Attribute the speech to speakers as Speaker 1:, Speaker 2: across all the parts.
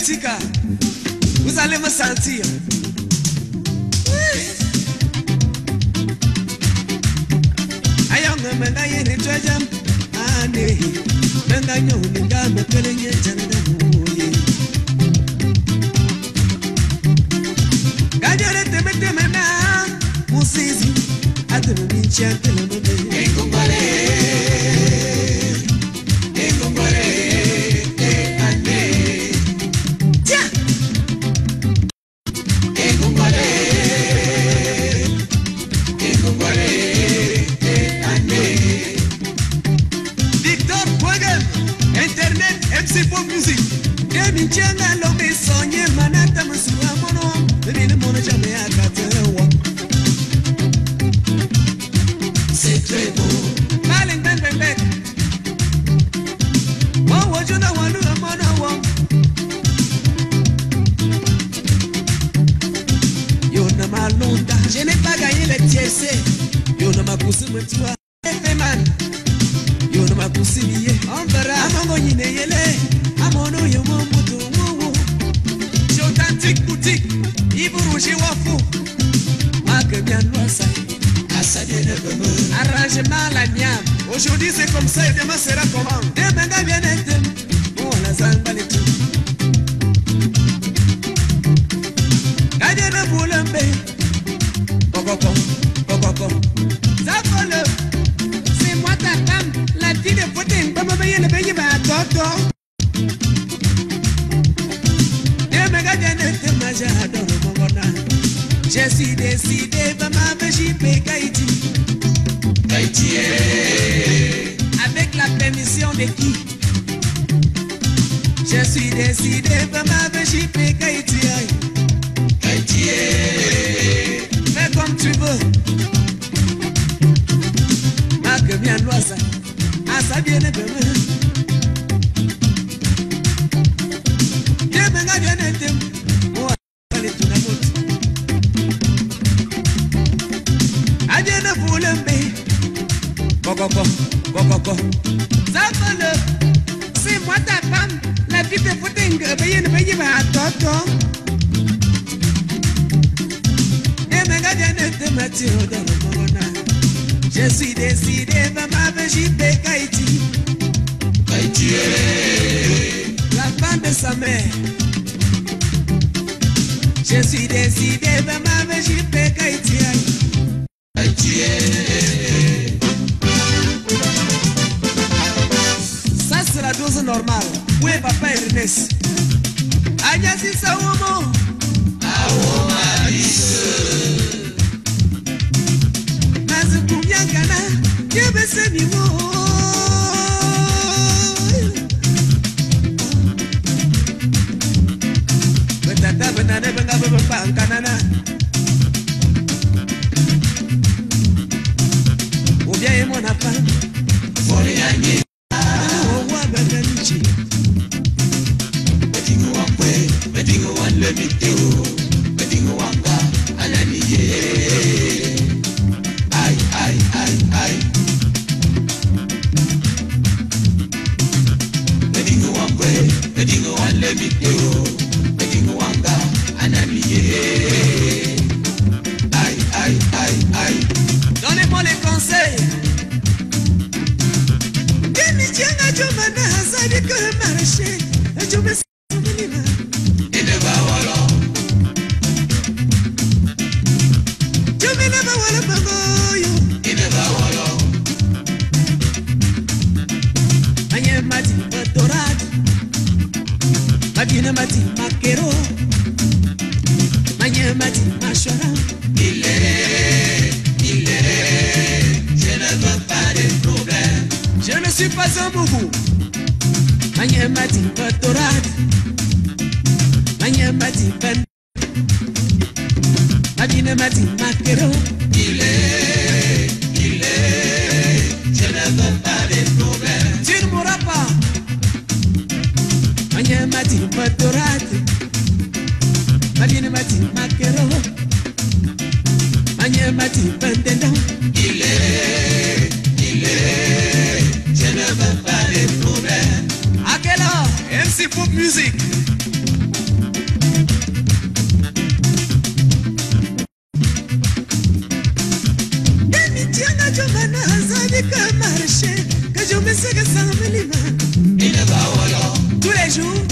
Speaker 1: Kaitika, vous allez me sentir. Ayong menga yene twajam ane menga nyoni ngame kelenye jana muye kajere temete mena musizi atemu binchi atemu mene engombare ane tia engombare Internet, MC pour musique. Demi tianga lo me sonye manata msuwa mono. Bébé mono jamais à katewa. C'est très beau. Malin ben ben ben. Oh wajuna walu mono wa. Yo na malonda. Je n'ai pas gagné le TSC. Yo na makusi mtua. Man. Yo no makusimiye ombara amongo nyine yele amono yo momuto wo Jotantique boutique iburuji wafu Makebian sai asa de nebewe arrangement la miam aujourd'hui c'est comme ça et demain sera comment demain ga bien être on la zamba le tout Gade na bulembe kokoko zakole c'est moi ta femme. La vie de Potin, pas me payer le pays, bah, toto. Et me gardien de maja, adore mon gona. Je suis décidé, pas ma végipé, Kaiti. Kaiti, avec la permission de qui? Je suis décidé, pas ma végipé, Kaiti. Kaiti, fais comme tu veux. Marque bien l'oisa. Asa viene de mí. Que venga viene de mí. Oh, vale tu na moto. Aye na fulembe. Coco. Zapole. C'est moi ta femme. La vie de footing. Paye ma toto. Que venga viene de Mathieu dans le monde. Je suis décidé, maman, j'y vais Kaiti. Kaiti, la femme de sa mère. Je suis décidé, maman, j'y vais Kaiti. Kaiti. Ça c'est la dose normale. Où est papa Ernest? Aïe, si ça ou mon? Aouh, Yangana, you be sending more. But that happened, I never got a bank, Canana. Oh, yeah, mon affaire. For the Yangi, oh, what a Mintyi. Betting one way, betting one let me do, betting one car, and I need. Ay. Bedingo wangwe, bedingo wan let me do, bedingo wanga anamiye. Ay. Donnez-moi les conseils. Demi tianga jomana hasadi que le marché, je me souviens. Il ne va wala. Je me ne va wala bangoyo. Mati Batorad, Madina Mati Makero, Manya Mati Mashara. Il est, je ne veux pas de problème. Je ne suis pas un boubou. Manya Mati Batorad, Manya Mati Ben, Madina Mati Makero. Il est, je ne veux pas de problème. Tu ne mourras pas. Manya Mati Batorad, Madina Mati Makero, Manya Mati Ben. Il est, je ne veux pas de problème. À quelle heure? MC Pop Music. Tianga jomana hazadi ka marché, que je me sais que ça me lima. Il va wala tous les jours.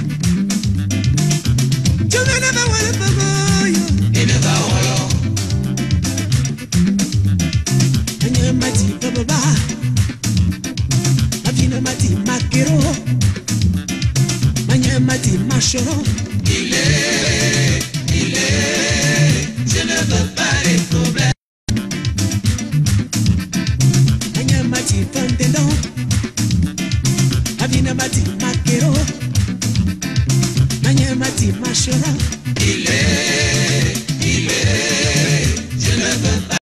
Speaker 1: Jomana va wala baboyo. Il va wala. Anya mati baba. Avina mati makero. Anya mati machoro. Il est, je ne veux pas les problèmes. Mati fantendo, avina mati makero, manya mati mashora.